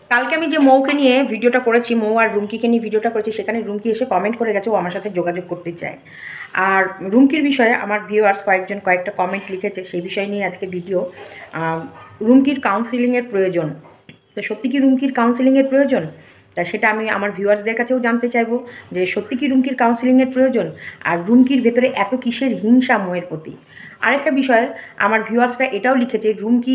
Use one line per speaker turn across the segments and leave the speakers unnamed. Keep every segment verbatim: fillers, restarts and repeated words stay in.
কালকে আমি যে মৌকে নিয়ে ভিডিওটা করেছি, মৌ আর রুমকিকে নিয়ে ভিডিওটা করেছি, সেখানে রুমকি এসে কমেন্ট করে গেছে ও আমার সাথে যোগাযোগ করতে চায়। আর রুমকির বিষয়ে আমার ভিউয়ার্স কয়েকজন কয়েকটা কমেন্ট লিখেছে, সেই বিষয় নিয়ে আজকে ভিডিও। রুমকির কাউন্সিলিংয়ের প্রয়োজন, তো সত্যি কি রুমকির কাউন্সিলিংয়ের প্রয়োজন? তা সেটা আমি আমার ভিউয়ার্সদের কাছেও জানতে চাইবো যে সত্যি কি রুমকির কাউন্সিলিংয়ের প্রয়োজন, আর রুমকির ভেতরে এত কিসের হিংসা মৌয়ের প্রতি। আরেকটা বিষয়, আমার ভিউয়ার্সরা এটাও লিখেছে রুমকি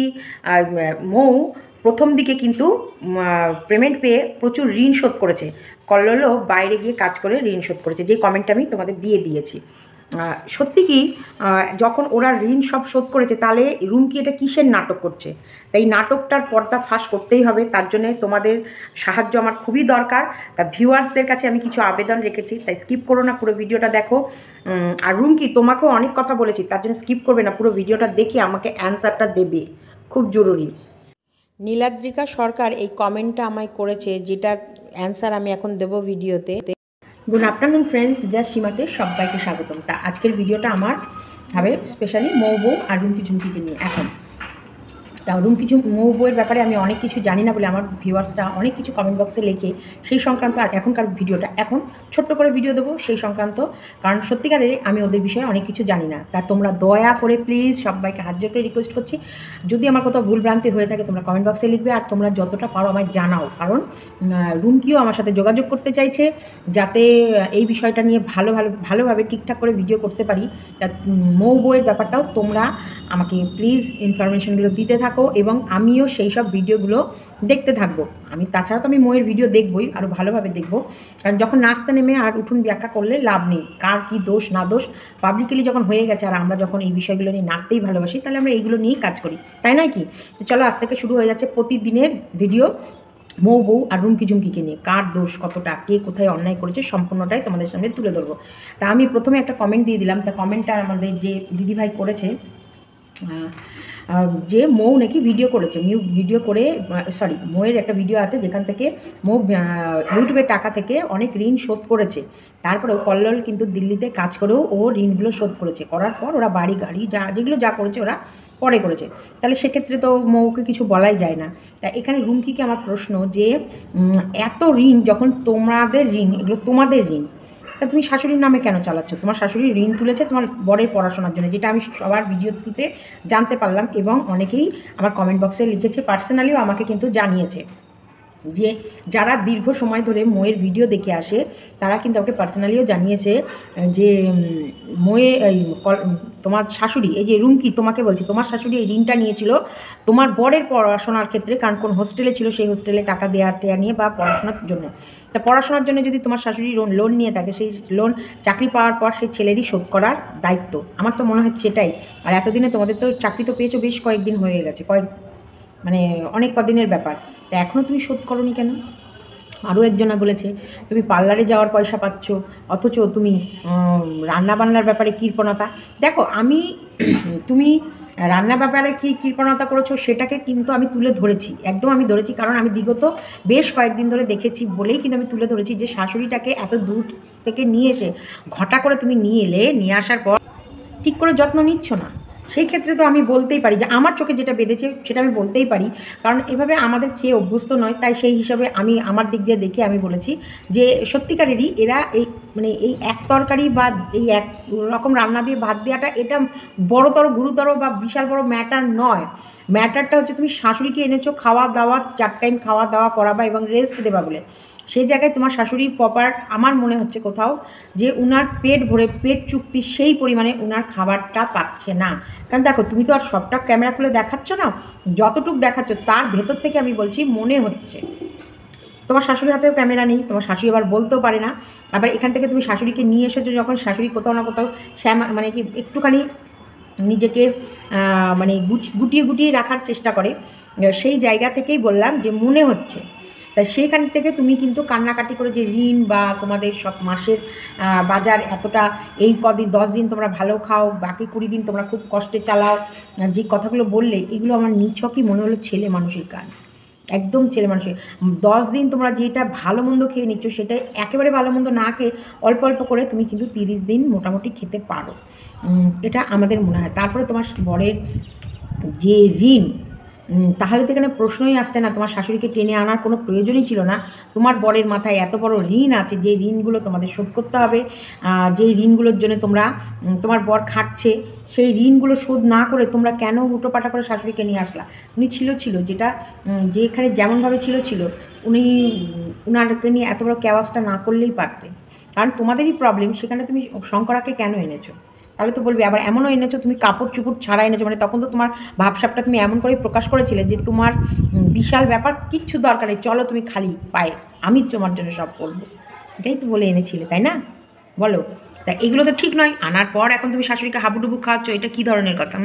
মৌ প্রথম দিকে কিন্তু পেমেন্ট পেয়ে প্রচুর ঋণ শোধ করেছে, কল্লোলও বাইরে গিয়ে কাজ করে ঋণ শোধ করেছে, যে কমেন্টটা আমি তোমাদের দিয়ে দিয়েছি। সত্যি কি যখন ওরা ঋণ সব শোধ করেছে, তাহলে রুমকি এটা কিসের নাটক করছে? তাই নাটকটার পর্দা ফাঁস করতেই হবে, তার জন্যে তোমাদের সাহায্য আমার খুবই দরকার। তা ভিউয়ার্সদের কাছে আমি কিছু আবেদন রেখেছি, তাই স্কিপ করো না, পুরো ভিডিওটা দেখো। আর রুমকি তোমাকেও অনেক কথা বলেছি, তার জন্য স্কিপ করবে না, পুরো ভিডিওটা দেখে আমাকে অ্যান্সারটা দেবে, খুব জরুরি। নীলাদ্রিকা সরকার এই কমেন্টটা আমায় করেছে, যেটা অ্যান্সার আমি এখন দেবো ভিডিওতে। গুড আফটারনুন ফ্রেন্ডস, জাস্ট সীমাতে সবাইকে স্বাগতম। তা আজকের ভিডিওটা আমার হবে স্পেশালি মৌ বউ আর রুমকি ঝুমকিকে নিয়ে। এখন তা রুমকি মৌ বউয়ের ব্যাপারে আমি অনেক কিছু জানি না বলে আমার ভিউয়ার্সরা অনেক কিছু কমেন্ট বক্সে লেখে, সেই সংক্রান্ত এখনকার ভিডিওটা এখন ছোট্ট করে ভিডিও দেবো সেই সংক্রান্ত, কারণ সত্যিকারের আমি ওদের বিষয়ে অনেক কিছু জানি না। তা তোমরা দয়া করে প্লিজ সবাইকে হাত জোর করে রিকোয়েস্ট করছি, যদি আমার কোথাও ভুলভ্রান্তি হয়ে থাকে তোমরা কমেন্ট বক্সে লিখবে, আর তোমরা যতটা পারো আমায় জানাও, কারণ রুমকিও আমার সাথে যোগাযোগ করতে চাইছে যাতে এই বিষয়টা নিয়ে ভালো ভালো ভালোভাবে ঠিকঠাক করে ভিডিও করতে পারি। তা মৌ বউয়ের ব্যাপারটাও তোমরা আমাকে প্লিজ ইনফরমেশনগুলো দিতে থাকো, এবং আমিও সেই সব ভিডিওগুলো দেখতে থাকবো। আমি তাছাড়া তো আমি মৌয়ের ভিডিও দেখবই, আরও ভালোভাবে দেখবো, কারণ যখন নাচতে নেমে আর উঠুন ব্যাখ্যা করলে লাভ নেই, কার কী দোষ না দোষ পাবলিকলি যখন হয়ে গেছে, আর আমরা যখন এই বিষয়গুলো নিয়ে নাচতেই ভালোবাসি, তাহলে আমরা এইগুলো নিয়েই কাজ করি, তাই নয় কি? তো চলো আজ থেকে শুরু হয়ে যাচ্ছে প্রতিদিনের ভিডিও মৌ বউ আর রুমকি ঝুমকিকে নিয়ে, কার দোষ কতটা, কে কোথায় অন্যায় করেছে সম্পূর্ণটাই তোমাদের সামনে তুলে ধরবো। তা আমি প্রথমে একটা কমেন্ট দিয়ে দিলাম, তা কমেন্টটা আমাদের যে দিদিভাই করেছে যে মৌ নাকি ভিডিও করেছে, মিউ ভিডিও করে সরি মৌয়ের একটা ভিডিও আছে যেখান থেকে মৌ ইউটিউবের টাকা থেকে অনেক ঋণ শোধ করেছে, তারপরেও কল্লোল কিন্তু দিল্লিতে কাজ করেও ও ঋণগুলো শোধ করেছে, করার পর ওরা বাড়ি গাড়ি যা যেগুলো যা করেছে ওরা পরে করেছে, তাহলে সেক্ষেত্রে তো মৌকে কিছু বলাই যায় না। তা এখানে রুমকিকে আমার প্রশ্ন যে এত ঋণ যখন তোমাদের ঋণ, এগুলো তোমাদের ঋণ, তা তুমি শাশুড়ির নামে কেন চালাচ্ছ? তোমার শাশুড়ি ঋণ তুলেছে তোমার বরের পড়াশোনার জন্য, যেটা আমি সবার ভিডিও থ্রুতে জানতে পারলাম, এবং অনেকেই আমার কমেন্ট বক্সে লিখেছে, পার্সোনালিও আমাকে কিন্তু জানিয়েছে যে যারা দীর্ঘ সময় ধরে মৌয়ের ভিডিও দেখে আসে তারা কিন্তু আমাকে পার্সোনালিও জানিয়েছে যে মৌয়ে তোমার শাশুড়ি, এই যে রুমকি তোমাকে বলছি, তোমার শাশুড়ি এই ঋণটা নিয়েছিল তোমার বরের পড়াশোনার ক্ষেত্রে, কারণ কোন হোস্টেলে ছিল সেই হোস্টেলে টাকা দেওয়া টেয়া নিয়ে বা পড়াশোনার জন্য। তা পড়াশোনার জন্য যদি তোমার শাশুড়ি লোন লোন নিয়ে থাকে, সেই লোন চাকরি পাওয়ার পর সেই ছেলেরই শোধ করার দায়িত্ব, আমার তো মনে হচ্ছে সেটাই। আর এতদিনে তোমাদের তো চাকরি তো পেয়েছো, বেশ কয়েকদিন হয়ে গেছে, কয়েক মানে অনেক কদিনের ব্যাপার, তা এখনও তুমি শোধ করোনি কেন? আরও একজনা বলেছে তুমি পার্লারে যাওয়ার পয়সা পাচ্ছ, অথচ তুমি রান্নাবান্নার ব্যাপারে কৃপণতা। দেখো আমি তুমি রান্না ব্যাপারে কী কৃপণতা করেছো সেটাকে কিন্তু আমি তুলে ধরেছি, একদম আমি ধরেছি, কারণ আমি বিগত বেশ কয়েকদিন ধরে দেখেছি বলেই কিন্তু আমি তুলে ধরেছি যে শাশুড়িটাকে এত দূর থেকে নিয়ে এসে ঘটা করে তুমি নিয়ে এলে, নিয়ে আসার পর ঠিক করে যত্ন নিচ্ছ না, সেই ক্ষেত্রে তো আমি বলতেই পারি যে আমার চোখে যেটা বেঁধেছে সেটা আমি বলতেই পারি, কারণ এভাবে আমাদের খেয়ে অভ্যস্ত নয়, তাই সেই হিসাবে আমি আমার দিক দিয়ে দেখে আমি বলেছি যে সত্যিকারেরই এরা এই মানে এই এক তরকারি বা এই এক রকম রান্না দিয়ে ভাত দেওয়াটা এটা বড়তর গুরুতর বা বিশাল বড় ম্যাটার নয়। ম্যাটারটা হচ্ছে তুমি শাশুড়িকে এনেছো খাওয়া দাওয়া, চার টাইম খাওয়া দাওয়া করাবা এবং রেস্ট দেবা বলে, সেই জায়গায় তোমার শাশুড়ি প্রপার আমার মনে হচ্ছে কোথাও যে উনার পেট ভরে পেট চুক্তি সেই পরিমাণে উনার খাবারটা পাচ্ছে না। কারণ দেখো তুমি তো আর সবটা ক্যামেরা খুলে দেখাচ্ছ না, যতটুকু দেখাচ্ছ তার ভেতর থেকে আমি বলছি মনে হচ্ছে তোমার শাশুড়ি হাতেও ক্যামেরা নেই, তোমার শাশুড়ি আবার বলতেও পারে না, আবার এখান থেকে তুমি শাশুড়িকে নিয়ে এসেছো যখন শাশুড়ি কোথাও না কোথাও শ্যামা মানে কি একটুখানি নিজেকে মানে গুটিয়ে গুটিয়ে রাখার চেষ্টা করে, সেই জায়গা থেকেই বললাম যে মনে হচ্ছে। তাই সেইখান থেকে তুমি কিন্তু কান্নাকাটি করে যে ঋণ বা তোমাদের সব মাসের বাজার এতটা এই কদিন দশ দিন তোমরা ভালো খাও, বাকি কুড়ি দিন তোমরা খুব কষ্টে চালাও, যে কথাগুলো বললে এগুলো আমার নিছকই মনে হলো ছেলে মানুষের কাজ, একদম ছেলে মানুষের। দশ দিন তোমরা যেটা ভালো মন্দ খেয়ে নিচ্ছ সেটা একেবারে ভালো মন্দ না খেয়ে অল্প অল্প করে তুমি কিন্তু তিরিশ দিন মোটামুটি খেতে পারো, এটা আমাদের মনে হয়। তারপরে তোমার বরের যে ঋণ, তাহলে তো এখানে প্রশ্নই আসছে না, তোমার শাশুড়িকে টেনে আনার কোনো প্রয়োজনই ছিল না। তোমার বরের মাথায় এত বড় ঋণ আছে, যে ঋণগুলো তোমাদের শোধ করতে হবে, যেই ঋণগুলোর জন্য তোমরা, তোমার বর খাটছে, সেই ঋণগুলো শোধ না করে তোমরা কেন হুটোপাটা করে শাশুড়িকে নিয়ে আসলা? উনি ছিল ছিল যেটা, যেখানে যেমনভাবে ছিল ছিল, উনি উনারকে নিয়ে এত বড় ক্যাওয়াজটা না করলেই পারতে। কারণ তোমাদেরই প্রবলেম, সেখানে তুমি শঙ্করাকে কেন এনেছো? তাহলে তো বলবি আবার এমনও এনেছো তুমি কাপড় চুপড় ছাড়া এনেছো, মানে তখন তো তোমার ভাবসাবটা তুমি এমন করেই প্রকাশ করেছিলে যে তোমার বিশাল ব্যাপার, কিচ্ছু দরকার নেই, চলো তুমি খালি পায়ে, আমি তোমার জন্য সব করবো, এটাই তো বলে এনেছিলে, তাই না? বলো। তা এগুলো তো ঠিক নয়, আনার পর এখন তুমি শাশুড়িকে হাবুডুবু খাওয়াচ্ছ, এটা কী ধরনের কথা?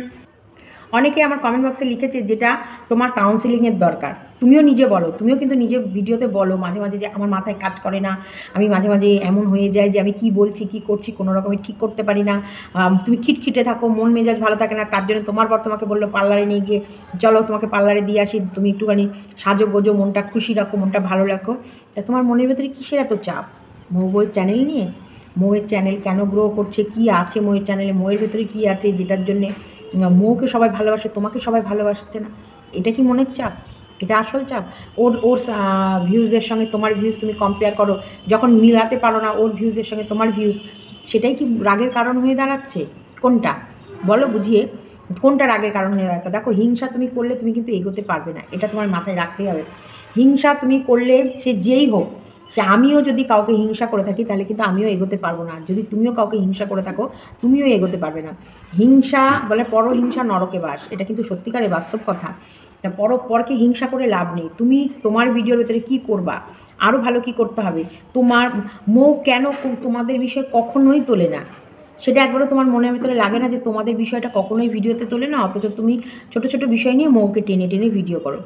অনেকে আমার কমেন্ট বক্সে লিখেছে যেটা তোমার কাউন্সিলিংয়ের দরকার। তুমিও নিজে বলো, তুমিও কিন্তু নিজের ভিডিওতে বলো মাঝে মাঝে যে আমার মাথায় কাজ করে না, আমি মাঝে মাঝে এমন হয়ে যায় যে আমি কি বলছি কি করছি কোনো রকমের ঠিক করতে পারি না, তুমি খিটখিটে থাকো, মন মেজাজ ভালো থাকে না, তার জন্য তোমার বর তোমাকে বললো পার্লারে নিয়ে গিয়ে চলো তোমাকে পার্লারে দিয়ে আসি, তুমি একটুখানি সাজো গোজো, মনটা খুশি রাখো, মনটা ভালো রাখো। তা তোমার মনের ভেতরে কিসের এত চাপ মৌবইয়ের চ্যানেল নিয়ে? মৌয়ের চ্যানেল কেন গ্রো করছে, কি আছে মৌয়ের চ্যানেলে, মৌয়ের ভেতরে কী আছে যেটার জন্যে মৌকে সবাই ভালোবাসে, তোমাকে সবাই ভালোবাসছে না? এটা কি মনের চাপ? এটা আসল চাপ? ওর ওর ভিউজের সঙ্গে তোমার ভিউজ তুমি কম্পেয়ার করো, যখন মিলাতে পারো না ওর ভিউজের সঙ্গে তোমার ভিউজ, সেটাই কি রাগের কারণ হয়ে দাঁড়াচ্ছে? কোনটা বলো বুঝিয়ে, কোনটা রাগের কারণ হয়ে দাঁড়াচ্ছে? দেখো, হিংসা তুমি করলে তুমি কিন্তু এগোতে পারবে না, এটা তোমার মাথায় রাখতেই হবে। হিংসা তুমি করলে, সে যেই হোক, সে আমিও যদি কাউকে হিংসা করে থাকি তাহলে কিন্তু আমিও এগোতে পারবো না, যদি তুমিও কাউকে হিংসা করে থাকো তুমিও এগোতে পারবে না। হিংসা বলে পরহিংসা নরকে বাস, এটা কিন্তু সত্যিকারের বাস্তব কথা। তা পর পরকে হিংসা করে লাভ নেই। তুমি তোমার ভিডিওর ভেতরে কী করবা, আরও ভালো কি করতে হবে, তোমার মৌ কেন তোমাদের বিষয়ে কখনোই তোলে না, সেটা একবারও তোমার মনের ভিতরে লাগে না যে তোমাদের বিষয়টা কখনোই ভিডিওতে তোলে না, অথচ তুমি ছোট ছোট বিষয় নিয়ে মৌকে টেনে টেনে ভিডিও করো?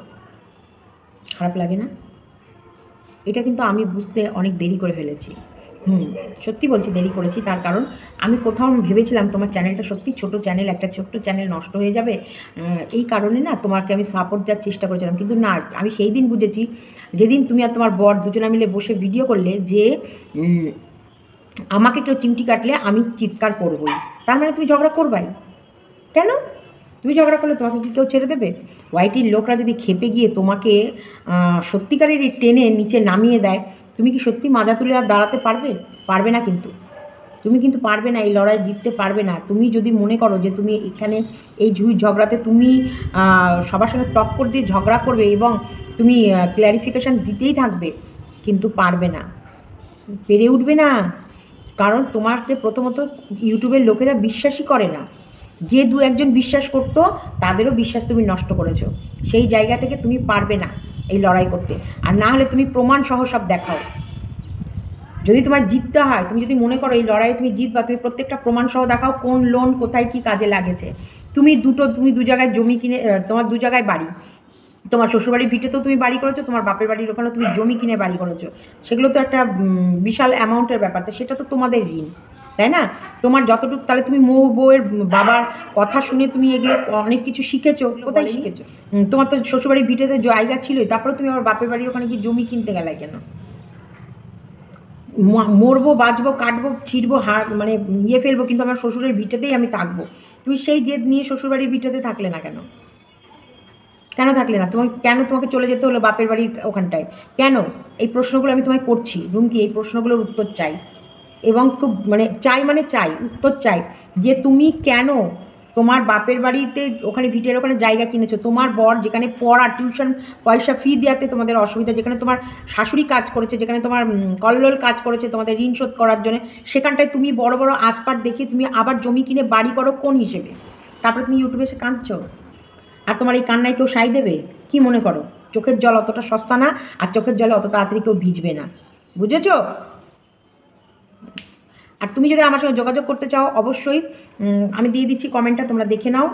খারাপ লাগে না? এটা কিন্তু আমি বুঝতে অনেক দেরি করে ফেলেছি। হুম, সত্যি বলছি দেরি করেছি, তার কারণ আমি কোথাও ভেবেছিলাম তোমার চ্যানেলটা সত্যি ছোট চ্যানেল, একটা ছোট্ট চ্যানেল নষ্ট হয়ে যাবে, এই কারণে না তোমাকে আমি সাপোর্ট দেওয়ার চেষ্টা করেছিলাম। কিন্তু না, আমি সেই দিন বুঝেছি যেদিন তুমি আর তোমার বর দুজনে মিলে বসে ভিডিও করলে যে আমাকে কেউ চিমটি কাটলে আমি চিৎকার করবই, তার মানে তুমি ঝগড়া করবাই কেন? তুমি ঝগড়া করলে তোমাকে কি কেউ ছেড়ে দেবে? ওয়াইটির লোকরা যদি খেপে গিয়ে তোমাকে সত্যিকারেরই টেনে নিচে নামিয়ে দেয়, তুমি কি সত্যি মাজা তুলে আর দাঁড়াতে পারবে? পারবে না কিন্তু, তুমি কিন্তু পারবে না, এই লড়াই জিততে পারবে না। তুমি যদি মনে করো যে তুমি এখানে এই ঝুই ঝগড়াতে তুমি সবার সঙ্গে টক্কর দিয়ে ঝগড়া করবে এবং তুমি ক্ল্যারিফিকেশান দিতেই থাকবে, কিন্তু পারবে না, পেরে উঠবে না। কারণ তোমাকে প্রথমত ইউটিউবের লোকেরা বিশ্বাসই করে না, যে দু একজন বিশ্বাস করতো তাদেরও বিশ্বাস তুমি নষ্ট করেছো। সেই জায়গা থেকে তুমি পারবে না এই লড়াই করতে, আর না হলে তুমি প্রমাণ সহ সব দেখাও। যদি তোমার জিততে হয়, তুমি যদি মনে করো এই লড়াইয়ে তুমি জিতবা, তুমি প্রত্যেকটা প্রমাণ সহ দেখাও কোন লোন কোথায় কি কাজে লাগেছে। তুমি দুটো তুমি দু জায়গায় জমি কিনে, তোমার দু জায়গায় বাড়ি, তোমার শ্বশুরবাড়ির ভিটেতেও তুমি বাড়ি করেছো, তোমার বাপের বাড়ির ওখানেও তুমি জমি কিনে বাড়ি করেছো, সেগুলো তো একটা বিশাল অ্যামাউন্টের ব্যাপার, তো সেটা তো তোমাদের ঋণ, তাই না? তোমার যতটুকু, তাহলে তুমি মৌ বউয়ের বাবার কথা শুনে তুমি এগুলো অনেক কিছু শিখেছো, কোথায় শিখেছো? তোমার তো শ্বশুরবাড়ির ভিটেতে জায়গা ছিলই, তারপরে তুমি আবার বাপের বাড়ির ওখানে কি জমি কিনতে গেলে কেন? মরবো, বাঁচবো, কাটবো, ছিঁড়বো, হাড় মানে ইয়ে ফেলবো, কিন্তু আমার শ্বশুরের ভিটেতেই আমি থাকবো। তুমি সেই জেদ নিয়ে শ্বশুরবাড়ির ভিটেতে থাকলে না কেন? কেন থাকলে না? তোমাকে কেন তোমাকে চলে যেতে হলো বাপের বাড়ির ওখানটায়? কেন? এই প্রশ্নগুলো আমি তোমায় করছি রুমকি, এই প্রশ্নগুলোর উত্তর চাই, এবং খুব মানে চাই, মানে চাই, উত্তর চাই, যে তুমি কেন তোমার বাপের বাড়িতে ওখানে ভিটের ওখানে জায়গা কিনেছো, তোমার বর যেখানে পড়া টিউশন পয়সা ফি দেওয়াতে তোমাদের অসুবিধা, যেখানে তোমার শাশুড়ি কাজ করেছে, যেখানে তোমার কল্লোল কাজ করেছে তোমাদের ঋণ শোধ করার জন্য, সেখানটায় তুমি বড় বড় আসপাট দেখিয়ে তুমি আবার জমি কিনে বাড়ি করো কোন হিসেবে? তারপরে তুমি ইউটিউবে এসে কাঁদছো, আর তোমার এই কান্নায় কেউ সাই দেবে? কি মনে করো চোখের জল অতটা সস্তা না, আর চোখের জলে অত তাড়াতাড়ি কেউ ভিজবে না, বুঝেছো? আর তুমি যদি আমার সঙ্গে যোগাযোগ করতে চাও, অবশ্যই আমি দিয়ে দিচ্ছি কমেন্টটা, তোমরা দেখে নাও।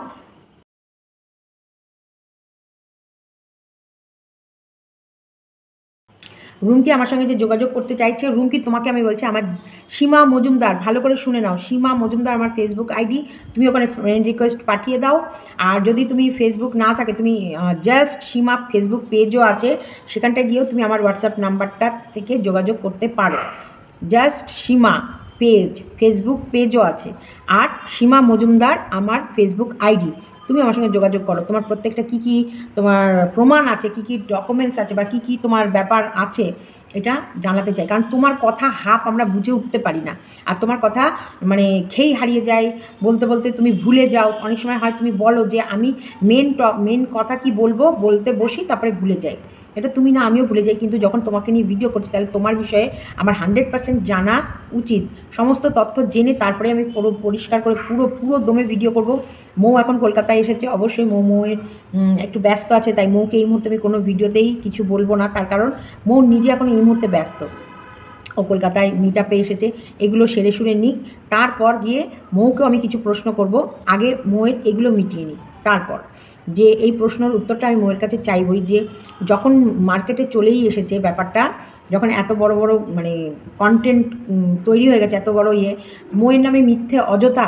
রুমকি আমার সঙ্গে যে যোগাযোগ করতে চাইছে, রুমকি তোমাকে আমি বলছি, আমার সীমা মজুমদার, ভালো করে শুনে নাও, সীমা মজুমদার আমার ফেসবুক আইডি, তুমি ওখানে ফ্রেন্ড রিকোয়েস্ট পাঠিয়ে দাও। আর যদি তুমি ফেসবুক না থাকে, তুমি জাস্ট সীমা ফেসবুক পেজও আছে, সেখানটায় গিয়েও তুমি আমার হোয়াটসঅ্যাপ নাম্বারটা থেকে যোগাযোগ করতে পারো। জাস্ট সীমা পেজ, ফেসবুক পেজও আছে, আর সীমা মজুমদার আমার ফেসবুক আইডি, তুমি আমার সঙ্গে যোগাযোগ করো, তোমার প্রত্যেকটা কী কী তোমার প্রমাণ আছে, কী কী ডকুমেন্টস আছে বা কী কী তোমার ব্যাপার আছে এটা জানাতে চাই। কারণ তোমার কথা হাফ আমরা বুঝে উঠতে পারি না, আর তোমার কথা মানে খেই হারিয়ে যায়, বলতে বলতে তুমি ভুলে যাও। অনেক সময় হয় তুমি বলো যে আমি মেন ট মেন কথা কি বলবো বলতে বসি, তারপরে ভুলে যাই। এটা তুমি না, আমিও ভুলে যাই। কিন্তু যখন তোমাকে নিয়ে ভিডিও করছি তাহলে তোমার বিষয়ে আমার হান্ড্রেড পার্সেন্ট জানা উচিত। সমস্ত তথ্য জেনে তারপরে আমি পুরো পরিষ্কার করে পুরো পুরো দমে ভিডিও করব। মৌ এখন কলকাতায় এসেছে, অবশ্যই মৌ মৌয়ের একটু ব্যস্ত আছে, তাই মৌকে এই মুহূর্তে আমি কোনো ভিডিওতেই কিছু বলবো না, তার কারণ মৌ নিজে এখন এই মুহূর্তে ব্যস্ত। ও কলকাতায় মিট আপে এসেছে, এগুলো সেরে সুরে নিক, তারপর গিয়ে মৌকেও আমি কিছু প্রশ্ন করব। আগে মৌয়ের এগুলো মিটিয়ে নিই, তারপর যে এই প্রশ্নের উত্তরটা আমি মৌয়ের কাছে চাইবই, যে যখন মার্কেটে চলেই এসেছে ব্যাপারটা, যখন এত বড় বড় মানে কন্টেন্ট তৈরি হয়ে গেছে, এত বড় ইয়ে, মৌয়ের নামে মিথ্যে অযথা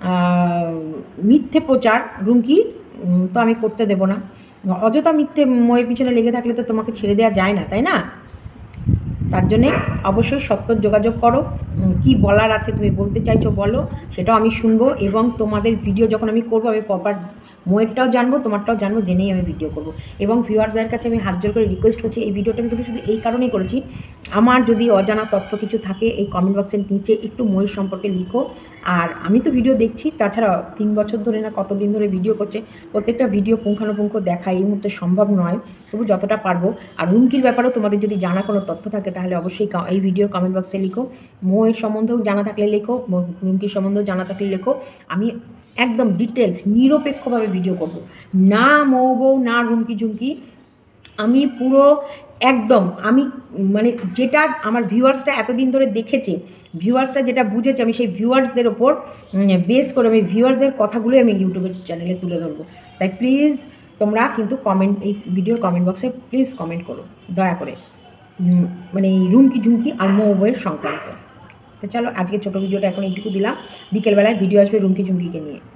মিথ্যে প্রচার রুমকি তো আমি করতে দেব না। অযথা মিথ্যে মৌয়ের পিছনে লেগে থাকলে তো তোমাকে ছেড়ে দেওয়া যায় না, তাই না? তার জন্যে অবশ্যই সত্তর যোগাযোগ করো, কি বলার আছে তুমি বলতে চাইছো বলো, সেটাও আমি শুনবো। এবং তোমাদের ভিডিও যখন আমি করবো আমি প্রপার ময়েরটাও জানবো, তোমারটাও জানবো, জেনেই আমি ভিডিও করব। এবং ভিউয়ারদের কাছে আমি হাত জোর করে রিকোয়েস্ট করছি, এই ভিডিওটা আমি কিন্তু শুধু এই কারণেই করেছি, আমার যদি অজানা তথ্য কিছু থাকে এই কমেন্ট বক্সের নিচে একটু ময়ের সম্পর্কে লিখো। আর আমি তো ভিডিও দেখছি, তাছাড়া তিন বছর ধরে না কতদিন ধরে ভিডিও করছে, প্রত্যেকটা ভিডিও পুঙ্খানুপুঙ্খ দেখা এই মুহূর্তে সম্ভব নয়, তবু যতটা পারবো। আর রুমকির ব্যাপারেও তোমাদের যদি জানা কোনো তথ্য থাকে তাহলে অবশ্যই এই ভিডিওর কমেন্ট বক্সে লিখো। ময়ের সম্বন্ধেও জানা থাকলে লেখো, রুমকির সম্বন্ধেও জানা থাকলে লেখো। আমি একদম ডিটেলস নিরপেক্ষভাবে ভিডিও করব, না মৌ বউ না রুমকি ঝুমকি, আমি পুরো একদম আমি মানে যেটা আমার ভিউয়ার্সরা এতদিন ধরে দেখেছে, ভিউয়ার্সরা যেটা বুঝেছে, আমি সেই ভিউয়ার্সদের ওপর বেস করে আমি ভিউয়ার্সদের কথাগুলোই আমি ইউটিউবের চ্যানেলে তুলে ধরবো। তাই প্লিজ তোমরা কিন্তু কমেন্ট, এই ভিডিওর কমেন্ট বক্সে প্লিজ কমেন্ট করো দয়া করে, মানে এই রুমকি ঝুমকি আর মৌ বউয়ের সংক্রান্ত। তো চলো আজকে ছোটো ভিডিওটা এখন এইটুকু দিলাম, বিকেলবেলায় ভিডিও আসবে রুমকি ঝুমকিকে নিয়ে।